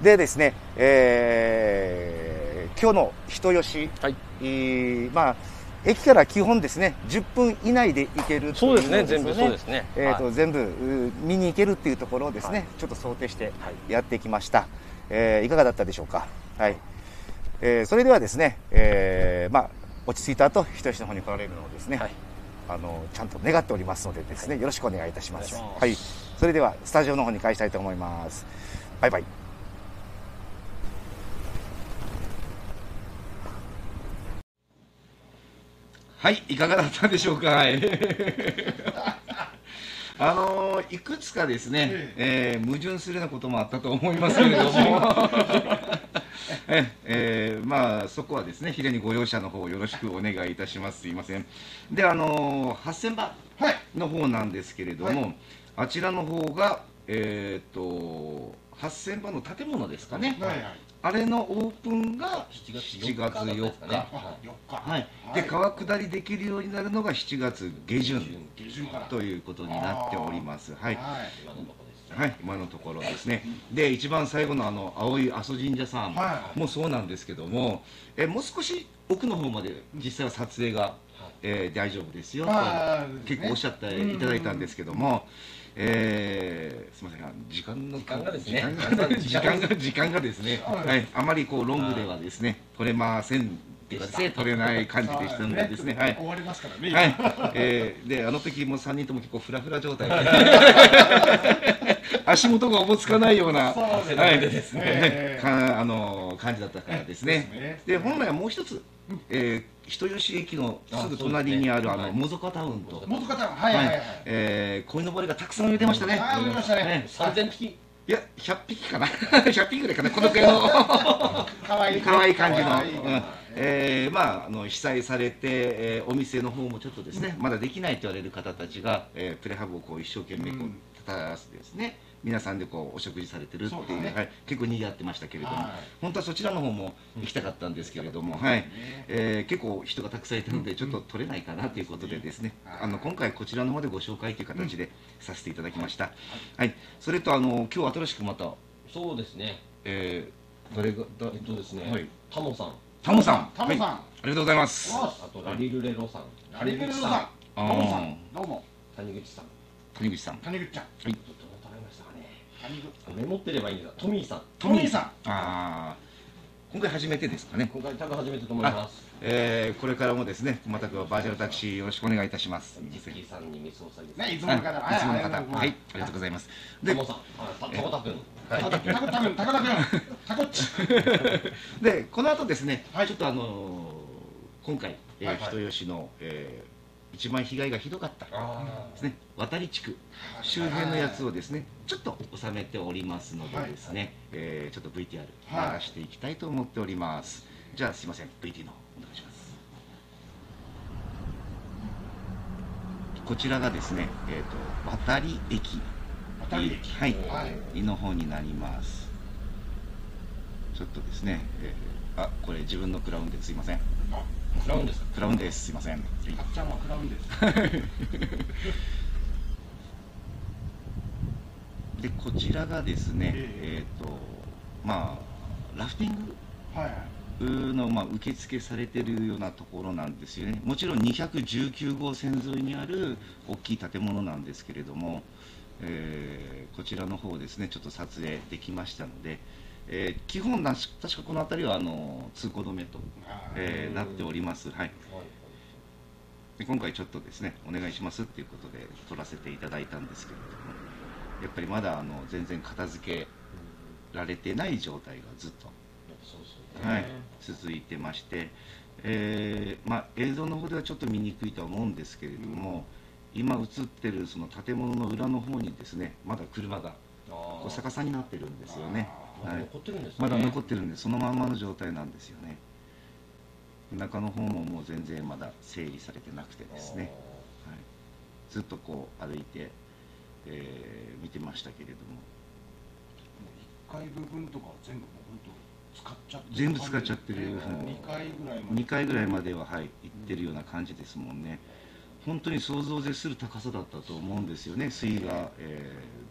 でですね、えー、今日の人吉、はい、まあ駅から基本ですねじゅっぷん以内で行けるという、ね、そうですね、全部そうですね、えーとはい、全部見に行けるっていうところをですね、はい、ちょっと想定してやってきました。はい、えー、いかがだったでしょうか。はい、えー、それではですね、えー、まあ落ち着いた後人吉の方に来られるのをですね、はい、 あのちゃんと願っておりますのでですね、よろしくお願いいたします。はい、それではスタジオの方に返したいと思います。バイバイ。はい、いかがだったでしょうか。あのー、いくつかですね、えー、矛盾するようなこともあったと思いますけれどもえ、えー、まあそこはですね、ひれにご容赦の方よろしくお願いいたします。すいません。で、あのー、はっせんばの方なんですけれども、はい、あちらの方がえっ、ー、とはっせんばの建物ですかね。はいはい、あれのオープンがしちがつよっか、はい、で川下りできるようになるのがしちがつげじゅんということになっております。はい、はい、今のところですね。で、一番最後のあの青い阿蘇神社さんもそうなんですけども、えもう少し奥の方まで実際は撮影が、えー、大丈夫ですよと結構おっしゃっていただいたんですけども。えー、すみません、時間の時間がですね、 時間が時間がですね、はい、あまりこうロングではですね、取れませんでした、取れない感じでしたのでですね、はい、 終わりますからね。 はい、えー、であの時もさんにんとも結構フラフラ状態で、足元がおぼつかないような、はいですね、かあの感じだったからですね。で本来はもう一つ、えー人吉駅のすぐ隣にあるあのモゾカタウンと、 モゾカタウン、はいはいはい、 えー、鯉のぼりがたくさん泳いでましたね。 はい、泳いでましたね。 さんぜんぴき。 いや、ひゃっぴきかな。ひゃっぴきぐらいかな。このくらいのかわいいかわいい感じの、えー、まああの被災されて、えー、お店の方もちょっとですね、まだできないと言われる方たちが、えー、プレハブをこう一生懸命こう立たせてですね。皆さんでこうお食事されてるっていう、ね、はい、結構にぎわってましたけれども、はい、本当はそちらの方も行きたかったんですけれども、はい、えー、結構人がたくさんいたのでちょっと取れないかなということでですね、あの今回こちらの方でご紹介という形でさせていただきました。はい、それとあの今日新しくまた、 そうですね、 えー、誰がえっとですね、はい、タモさん、 タモさん、 タモさん、 ありがとうございます。 あとラリルレロさん、 ラリルレロさん、タモさん、どうも、 谷口さん、 谷口さん、 谷口ちゃん、 はい。 メモってればいいんですが、トミーさん。 トミーさん。 ああ、今回初めてですかね。 今回多分初めてと思います。 えー、これからもですね、またバーチャルタクシーよろしくお願いいたします。 ジッキーさんにミスをされて。 ね、いつもの方、 いつもの方、はい、ありがとうございます。 で、タモさん、タコタ君。 タコタ君、タコタ君、タコッチ。 で、この後ですね、ちょっとあの今回人吉の一番被害がひどかったですね、渡り地区周辺のやつをですねちょっと収めておりますのでですね、えー、ちょっと ブイティーアール 流していきたいと思っております。じゃあすいません、 ブイティー のお願いします。こちらがですね、えー、と渡り駅、 渡り駅、 はい、の方になります。ちょっとですね、えー、あ、これ自分のクラウンですいません。 クラウンですか。 クラウンです。すいません。あっちゃんはクラウンです。 でこちらがですね、えっ、ー、とまあラフティングの、まあ、受付されてるようなところなんですよね。もちろんにひゃくじゅうきゅうごう線沿いにある大きい建物なんですけれども、えー、こちらの方ですねちょっと撮影できましたので。えー、基本なし確かこの辺りはあの通行止めと、えー、なっております。はい。で今回ちょっとですねお願いしますっていうことで撮らせていただいたんですけれども、やっぱりまだあの全然片付けられてない状態がずっと、はい、続いてまして、えー、まあ映像の方ではちょっと見にくいとは思うんですけれども、今映ってるその建物の裏の方にですねまだ車がこう逆さになってるんですよね。はい、まだ残ってるんでそのまんまの状態なんですよね。中の方ももう全然まだ整理されてなくてですね、はい、ずっとこう歩いて、えー、見てましたけれども、 いっかい部分とか全部もう本当使っちゃって全部使っちゃってるふうににかいぐらいまでにかいぐらいまでは、はい、行ってるような感じですもんね。本当に想像を絶する高さだったと思うんですよね、水位が。えー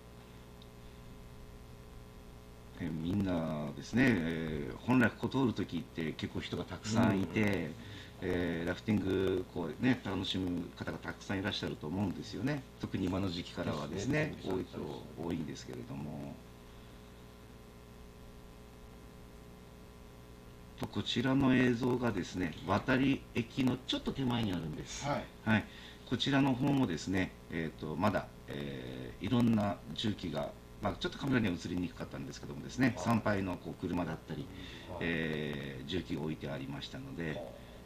えみんなですね、えー、本来ここ通るときって結構人がたくさんいて、えー、ラフティングこう、ね、楽しむ方がたくさんいらっしゃると思うんですよね。特に今の時期からはですね多いと多いんですけれども、 とこちらの映像がですね、渡り駅のちょっと手前にあるんです。 はい、 はい、こちらの方もですね、えー、とまだ、えーいろんな重機が、まあ、ちょっとカメラには映りにくかったんですけどもですね、参拝のこう車だったり、えー重機が置いてありましたので、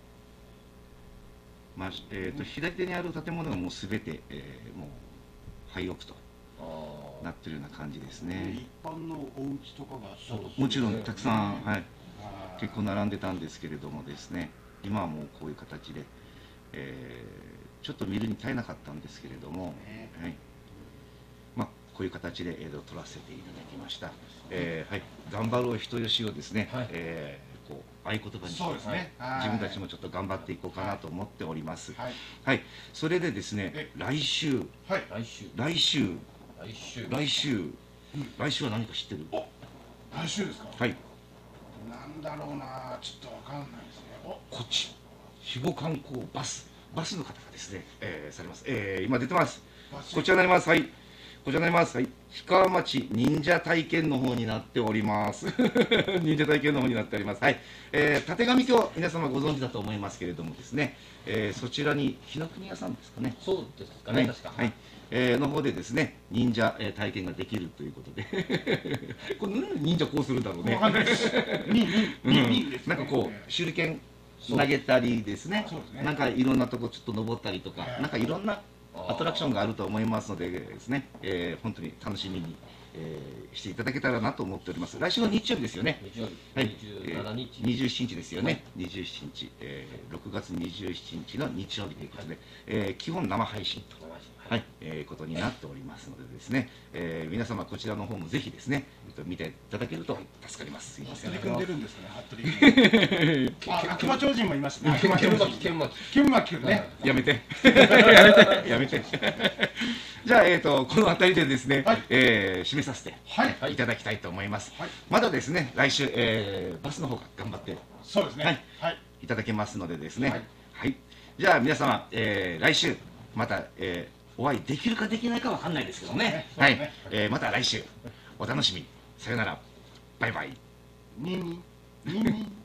まあえー、と左手にある建物がもうすべて、えーもう廃屋となってるような感じですね。 一般のお家とかがもちろんたくさん、はい、結構並んでたんですけれどもですね、今はもうこういう形で、えーちょっと見るに耐えなかったんですけれども、はい、まあ、こういう形で映像を撮らせていただきました。えーはい、頑張ろう人吉をですね、 はい、 えーこう合言葉にして、 そうですね、 自分たちもちょっと頑張っていこうかなと思っております。 はい、 はい、それでですね、 え来週、 はい、 来週来週、 来週来週、来週は何か知ってる？ お、来週ですか。 はい、 なんだろうな、ちょっとわかんないですね。お、 こっち、肥後観光バス、バスの方がですね、えーされます。えー今出てます。 バスこちらになります。はい。こちらになります。はい。氷川町忍者体験の方になっております。忍者体験の方になっております。はい。えー、立上京、皆様ご存知だと思いますけれどもですね、えーそちらに日の国屋さんですかね。 そうですかね、 はい、 確か。 はい、えーの方でですね、忍者、えー体験ができるということで、これなんで忍者こうするんだろうね。 わかんないです。に、 うんに、に、にですね。 なんかこう手裏剣投げたりですね、 そうですねなんかいろんなとこちょっと登ったりとか、 はいなんかいろんなアトラクションがあると思いますのでですね、えー本当に楽しみに、えーしていただけたらなと思っております。来週の日曜日ですよね。 日曜日、 はいにじゅうしちにち、 にじゅうしちにちですよね、にじゅうしちにち、えーろくがつにじゅうしちにちの日曜日ということで、えー基本生配信と、はい、えーことになっておりますのでですね、えー皆様こちらの方もぜひですね、えっと見ていただけると助かります。すいません。 服部君出るんですかね、服部君。あ、悪魔超人もいますね。悪魔超人。 剣巻、剣巻。 剣巻君ね。 やめてやめてやめてじゃあ、えー、とこの辺りでですね、 はいえー締めさせてはい。 いただきたいと思います。 はいまだですね来週、えーバスの方が頑張ってそうですね。 はいはい。 いただけますのでですね、ははいいじゃあ皆様、えー来週また、えーお会いできるかできないかわかんないですけどね、はいそうですね、 えーまた来週お楽しみに。さよなら、バイバイ。 にに、にに。